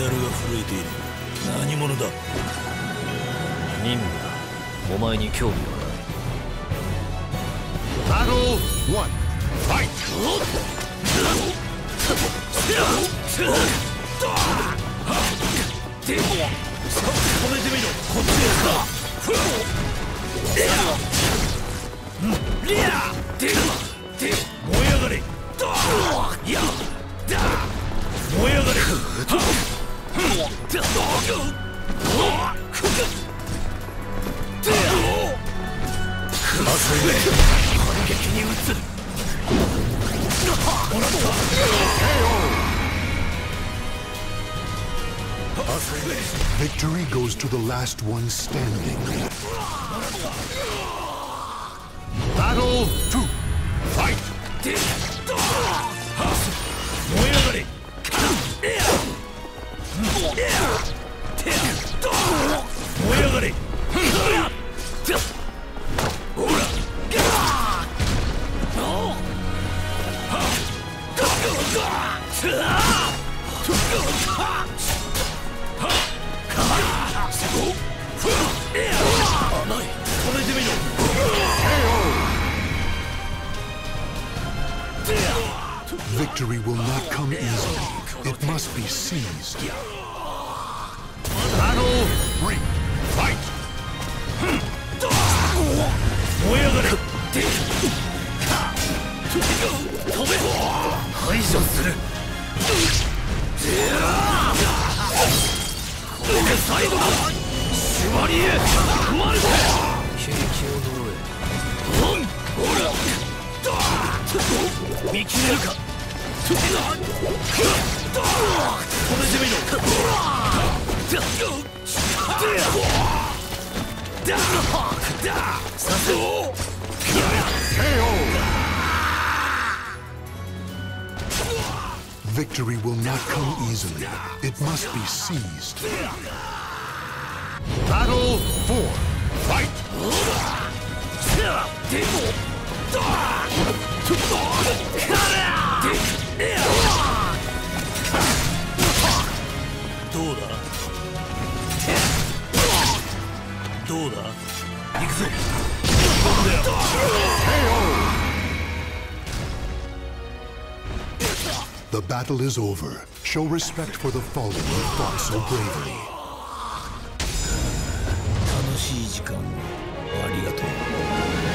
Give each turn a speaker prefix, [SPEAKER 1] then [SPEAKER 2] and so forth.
[SPEAKER 1] ダルが震えている。何者だ？
[SPEAKER 2] 任務だ。お前に興味はない。
[SPEAKER 3] Battle 1 Fight!
[SPEAKER 1] でも止めてみろ。こっちですか。リアで燃え上がれ。いやだ燃え上がれ。反撃に移る。もらった。
[SPEAKER 3] Victory goes to the last one standing. Battle 2 Fight!
[SPEAKER 1] 燃え上がれ。燃え上がれ。ほら。甘い。止めてみろ。
[SPEAKER 3] Victory will not come easily. It must be seized. Battle 3 Fight!
[SPEAKER 1] 燃え上がれ。飛べ。排除する。これで最後だ。シュバリエマルテ。
[SPEAKER 2] 景気を呪え。
[SPEAKER 1] ほら見切れるか。止めてみろ。
[SPEAKER 3] Victory will not come easily. It must be seized. Battle 4 Fight!
[SPEAKER 1] どうだどうだ行くぞ。
[SPEAKER 3] The battle is over. Show respect for the fallen who fought so bravely.
[SPEAKER 1] 楽しい時間をありがとう。